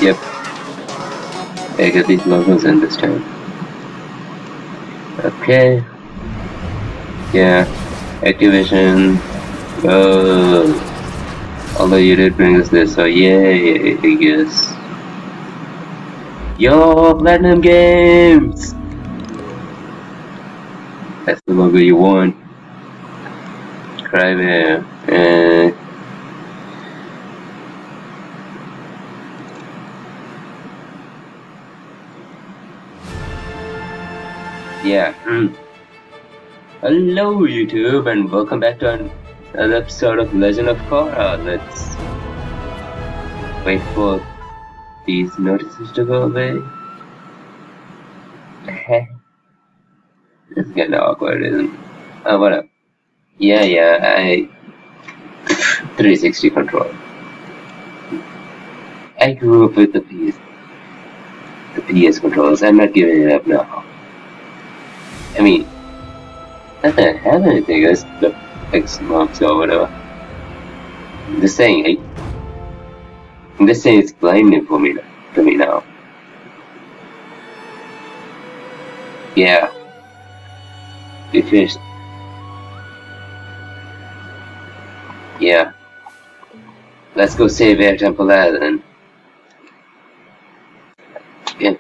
Yep, I got these logos in this time. Okay. Yeah. Activation. Although you did bring us this, so yay, I guess. Yo, Platinum Games! That's the logo you want. Crybear. Yeah. Hello YouTube and welcome back to another episode of Legend of Korra. Let's wait for these notices to go away. It's getting awkward, isn't it? Whatever. Yeah, I 360 control. I grew up with the PS controls. I'm not giving it up now. I mean, not that I have anything against the Xbox or whatever. I'm just saying it's blinding to me now. Yeah. We finished. Yeah. Let's go save Air Temple Island. Yeah.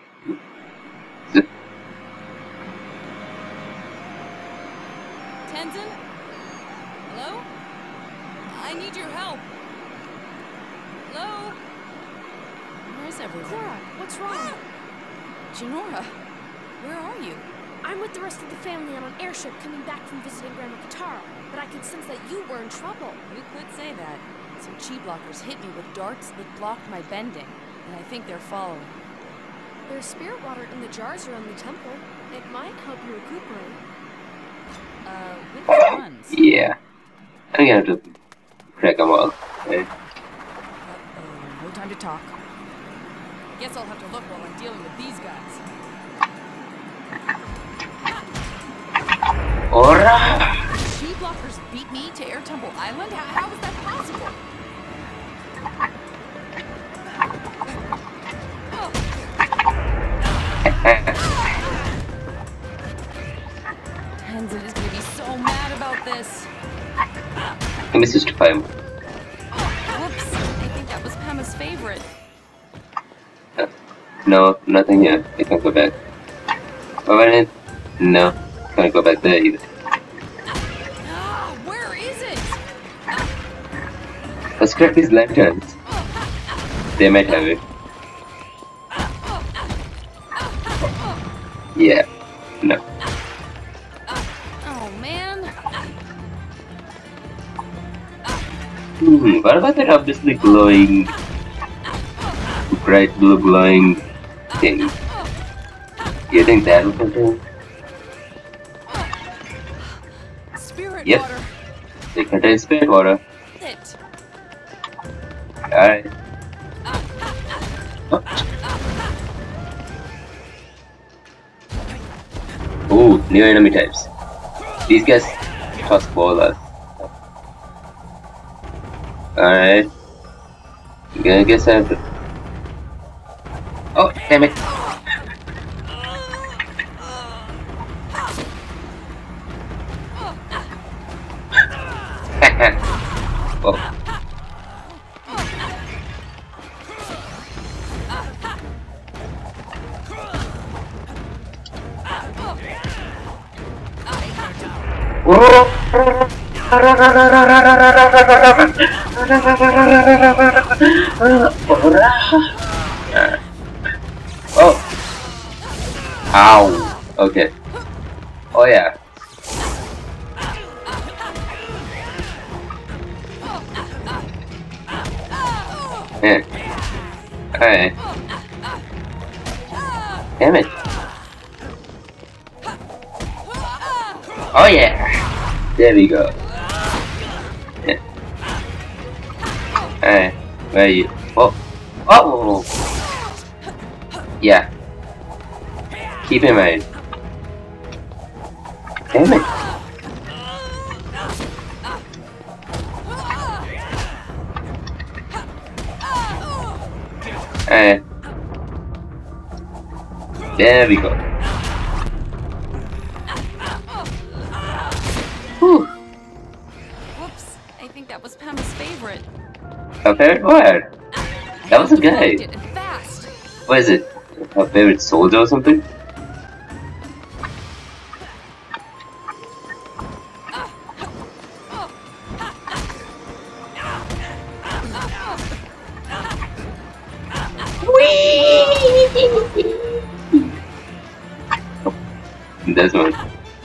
Tenzin? Hello? I need your help. Hello? Where's everyone? Korra, what's wrong? Jinora, where are you? I'm with the rest of the family on an airship coming back from visiting Grandma Katara, but I could sense that you were in trouble. You could say that. Some chi blockers hit me with darts that blocked my bending, and I think they're following. There's spirit water in the jars around the temple. It might help you recuperate. Which ones? Yeah. I'm gonna have to crack them all. Okay. No time to talk. Guess I'll have to look while I'm dealing with these guys. Ora! Chi blockers beat me to Air Temple Island? How is that possible? Tenzin is gonna be so mad about this. Give me 65. Whoops, I think that was Pema's favorite. No, nothing here. I can't go back. Oh, no, can't go back there either. Where is it? Let's crack these lanterns. They might have it. Yeah. No. Oh man. What about that obviously glowing, bright blue glowing thing? Do you think that will contain? Spirit Yep. water. They contain spirit water. It. Alright. Ooh, new enemy types. These guys toss bolas. Alright. I guess I have to. Oh, damn it. Oh. Oh. Ow. Okay. Oh yeah. Yeah. Alright. Damn it. Oh yeah. There we go. Yeah. Alright. Where are you? Oh. Oh. Yeah. Keep in mind. Damn it. Alright. There we go. Whew. Whoops, I think that was Pam's favorite. Her favorite what? That was a guy. Find it and fast. What is it? Her favorite soldier or something? This one.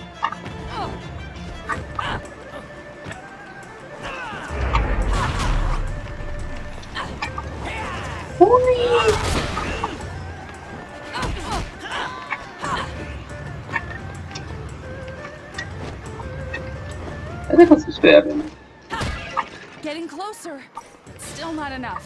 I think that's just fair. Getting closer. Still not enough.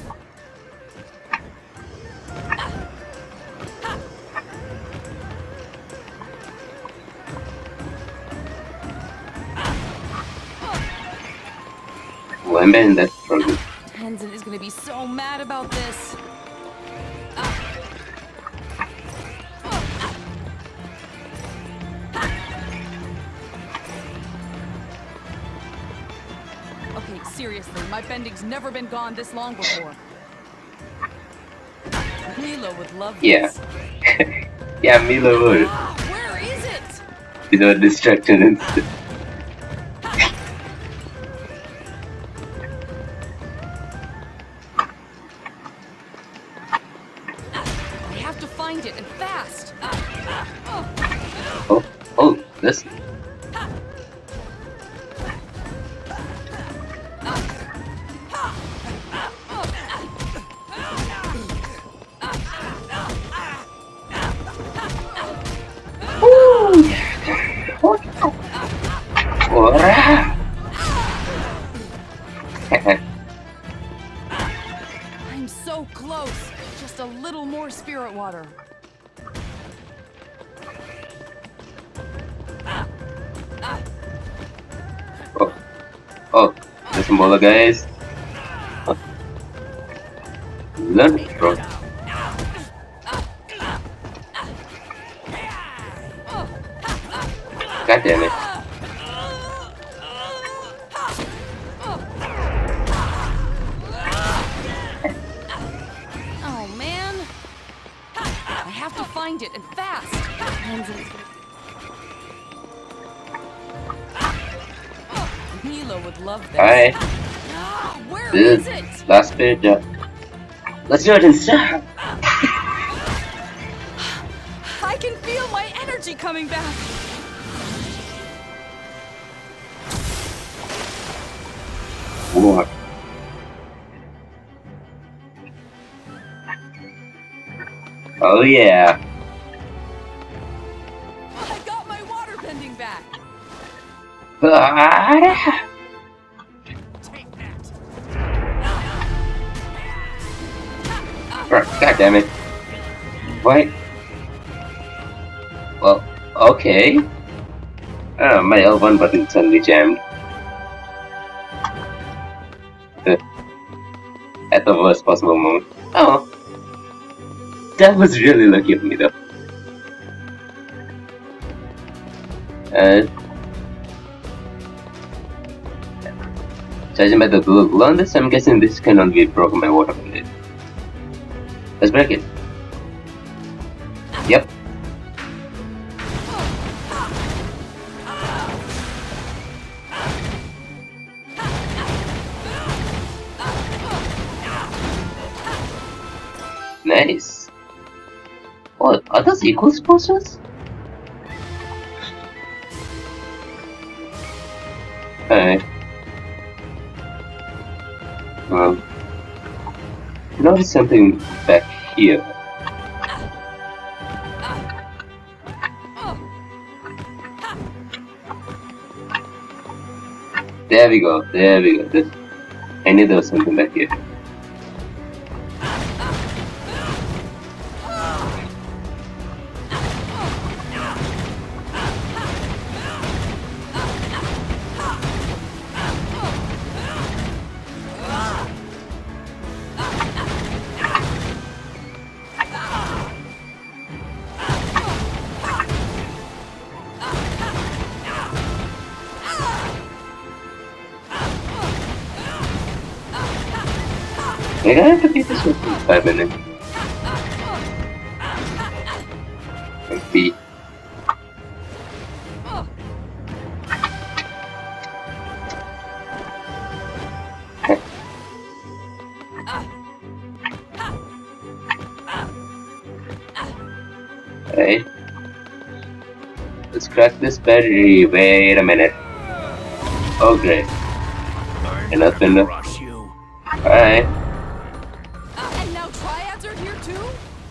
Well, I'm in that struggle. Tenzin is gonna be so mad about this. Okay, seriously, my bending's never been gone this long before. Milo would love this. Yeah. Yeah, Milo would. Where is it? You know, distraction instead. I have to find it and fast. Oh, this. I'm so close. Just a little more spirit water. Oh, there's some more guys. Learn it, bro. God damn it. Oh man. I have to find it and fast. Milo would love this. Alright, Where is this it? is last page. Let's do it in style. I can feel my energy coming back. War. Oh yeah. I got my water bending back. God damn it. What? Well, okay. My L1 button suddenly jammed. At the worst possible moment. Oh. That was really lucky of me though. Judging by the glue on this, I'm guessing this cannot be broken by water bandit. Let's break it. Yep. Nice. Oh, are those equals posters? Alright. Well, notice something back here. There we go, there we go. I knew there was something back here. We're gonna have to beat this with 5 minutes. Maybe. Alright. Let's crack this battery. Wait a minute. Oh great. Enough. Alright. And now triads are here too?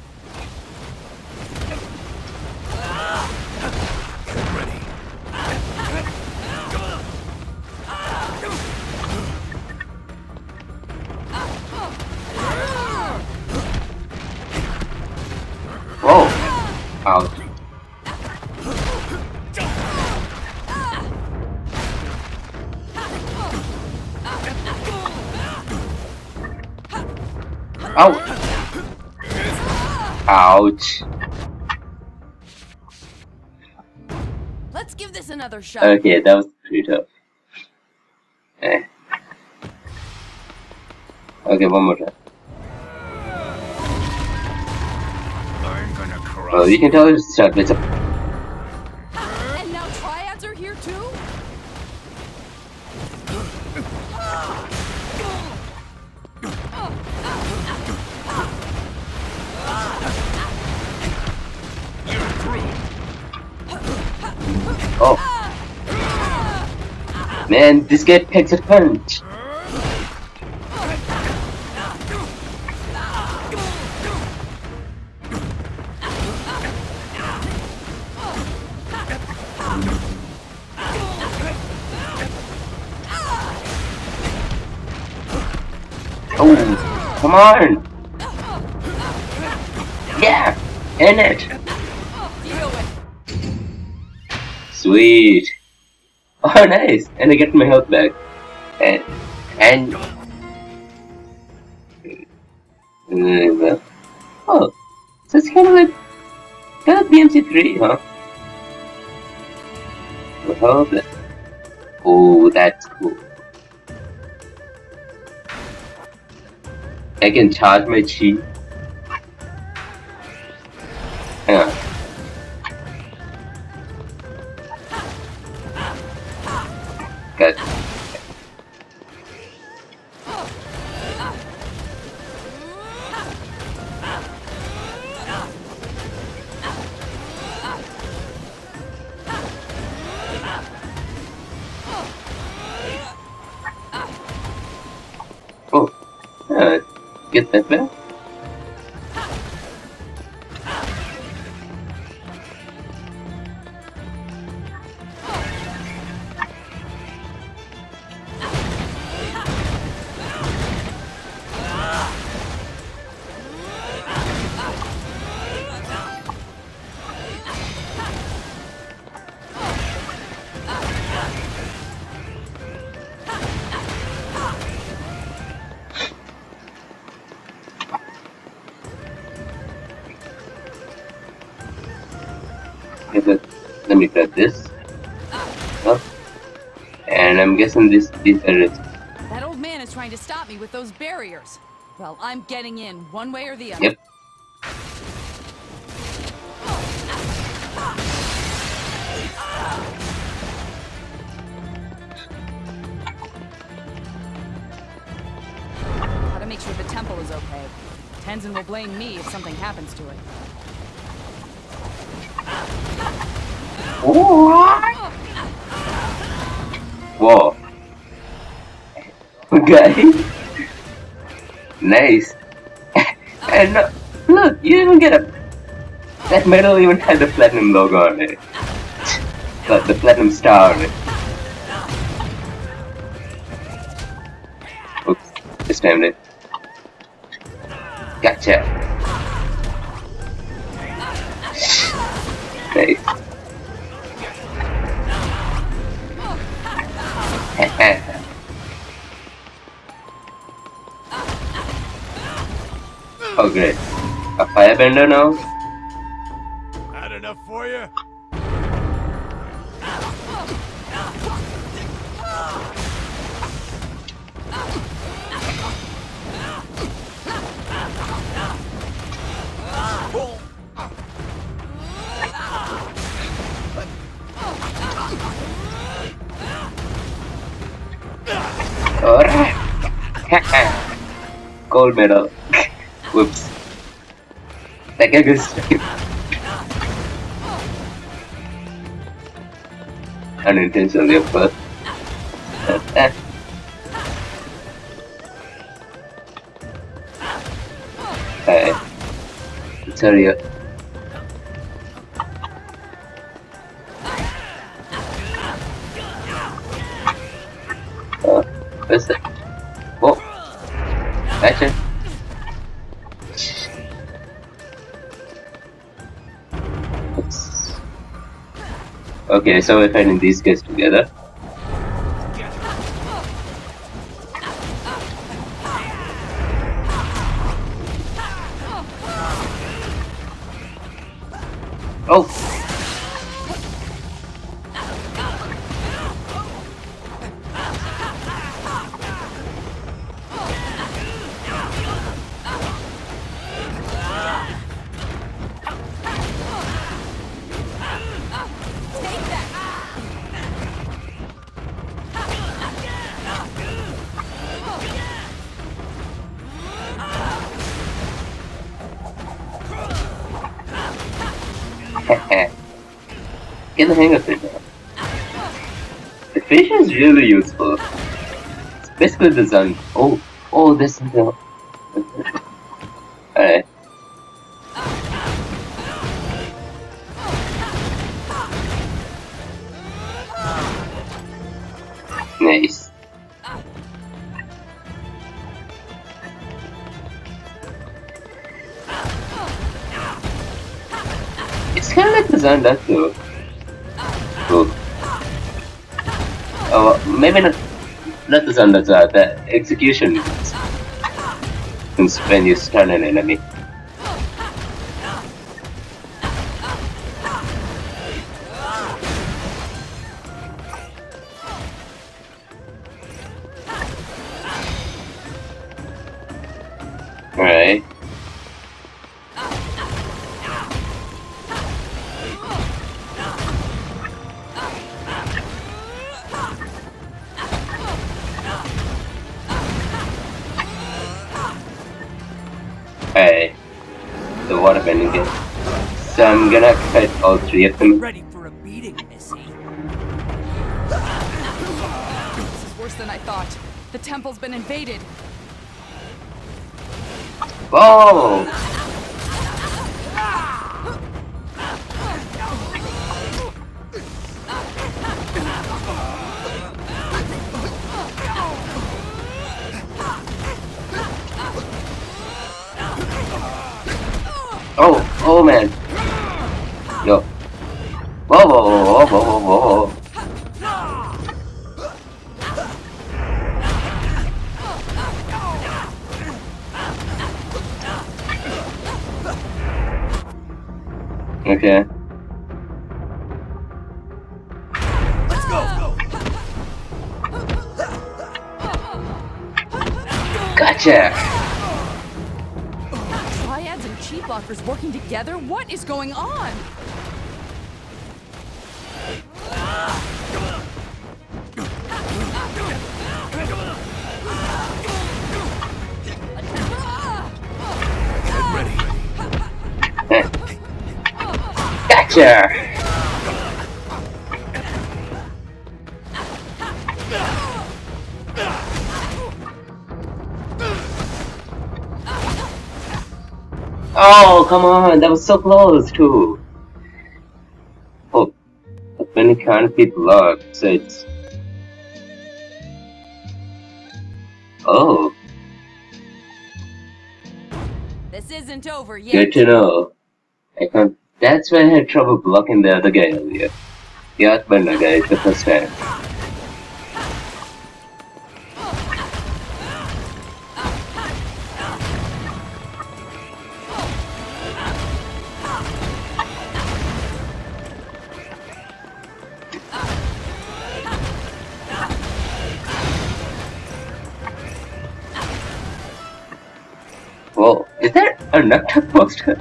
Get ready. Whoa. Ouch. Ow! Ouch. Let's give this another shot. Okay, that was pretty tough. Eh. Okay, one more time. I'm gonna crush Well, you can tell it's a bit of. And now triads are here too? You're through. Oh. Man, this guy packs a punch. Oh, come on! Yeah, in it. Sweet. Oh, nice. And I get my health back. And oh, so it's kind of BMC3, huh? Well, oh, that's cool. I can charge my chi. Hang on. Good. Oh, get that back. Okay, let me grab this. Oh. And I'm guessing these are it. That old man is trying to stop me with those barriers. Well, I'm getting in one way or the other. Yep. Gotta make sure the temple is okay. Tenzin will blame me if something happens to it. Whoa. Okay. Nice. And look, you even get a. That medal even had the platinum logo on it. The platinum star on it. Oops, this time it. Gotcha. Nice. Oh great. A firebender now? Had enough for you? Gold medal. Whoops. That guy goes unintentionally, of course. Hey, let's hurry up. Where's that? Whoa! Action! Oops. Okay, so we're fighting these guys together. Oh! Get the hang of it now. The fish is really useful. It's basically the sun. Oh, there's something else. Alright. Nice. It's kind of like the Zanda too. Cool. Oh, maybe not the Zanda, the execution when you stun an enemy. Alright. Alright. The water bending game. So I'm gonna fight all three of them. Ready for a beating, Missy. This is worse than I thought. The temple's been invaded. Whoa! Oh man. Yo. Whoa. Okay. Let's go. Gotcha. Triads and chi blockers working together? What is going on? Get ready. Gotcha. Oh, come on, that was so close too. Oh, but many can't be blocked, so it's... Oh, This isn't over yet. good to know. I can't... That's why I had trouble blocking the other guy earlier. The Earthbender guy the first time. Whoa, is that a Nuktuk poster?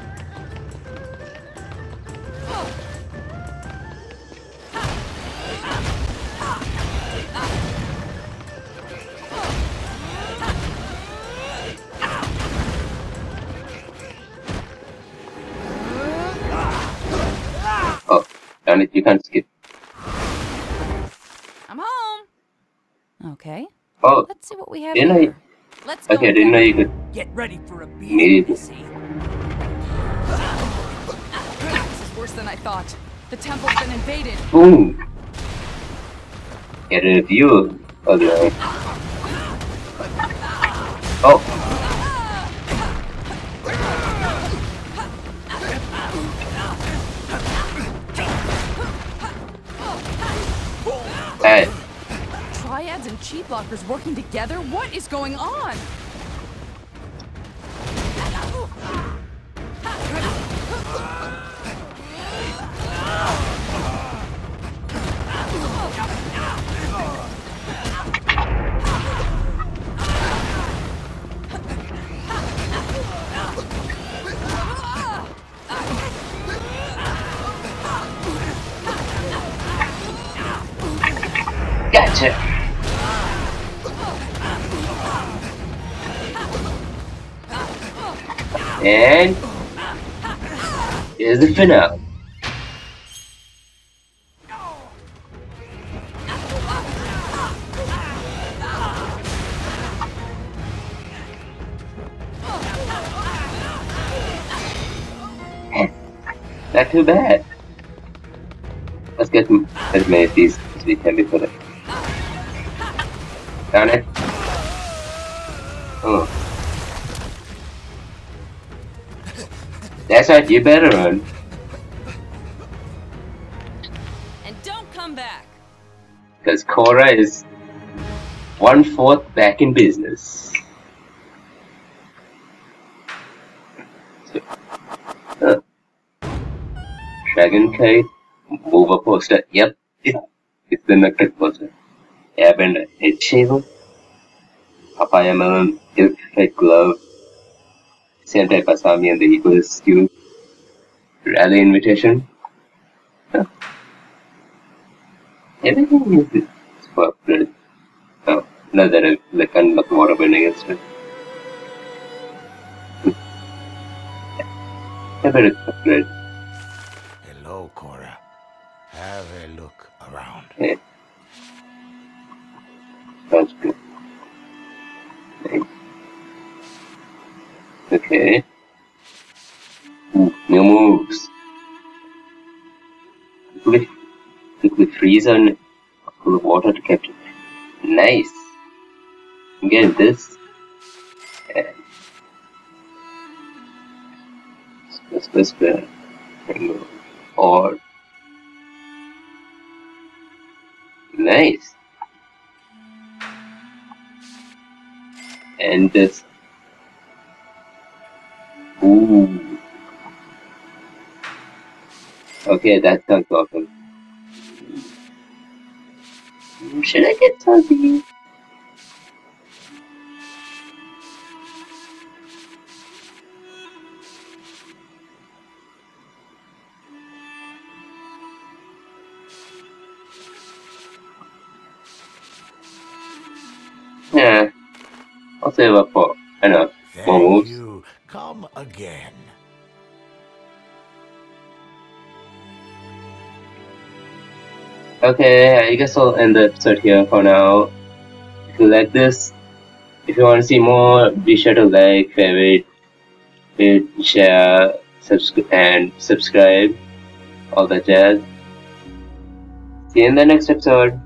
Damn it, you can't skip. I'm home. Okay. Oh, Let's see what we have didn't here. Let's go. okay, I didn't know you could. Get ready for a Need- beating, Missy. This is worse than I thought. The temple's been invaded. Boom! Get a view of the. Oh! Hey, Triads and chi blockers working together? What is going on? gotcha! And here's the finale. Not too bad. Let's get as many of these as we can before that. Darn it. Oh. That's right, you better run. And don't come back. Because Cora is 1/4 back in business. So, Dragon Kite, Mover Poster. Yep, it's the Nectar Poster. Airbender Head Shaver, Papaya Melon, Effect Glove, Sentai Pasami and the Equals Cube, Rally Invitation. Huh. Everything is for upgrade. Oh, not that I like unlock waterbending and stuff. I better upgrade. Hello, Cora. Have a look around. Okay. Sounds good. Okay. Ooh, new moves. Quickly freeze on full of water to capture. Nice. Get this. And whisper. Or nice. And this. Ooh. Okay, that sounds awesome. Should I get something? Yeah, I'll save up for enough more Thank moves. you. Come again. Okay, I guess I'll end the episode here for now. If you like this, if you want to see more, be sure to like, favorite, hit, share, and subscribe, all that jazz. See you in the next episode.